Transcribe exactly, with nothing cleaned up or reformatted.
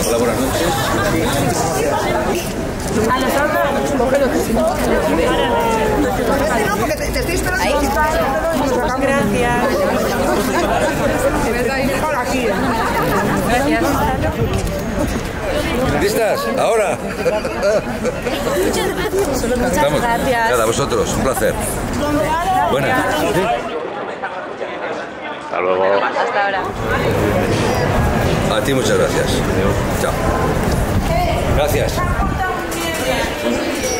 Hola, buenas noches. A nosotros, coge lo que sí. Porque te, te estoy esperando. Ahí. Gracias. Gracias. ¿Listas? ¿Ahora? Muchas gracias. Muchas Vamos. gracias. Nada, a vosotros, un placer. Buenas. ¿Sí? Hasta luego. Hasta ahora. A ti muchas gracias. Chao. Gracias.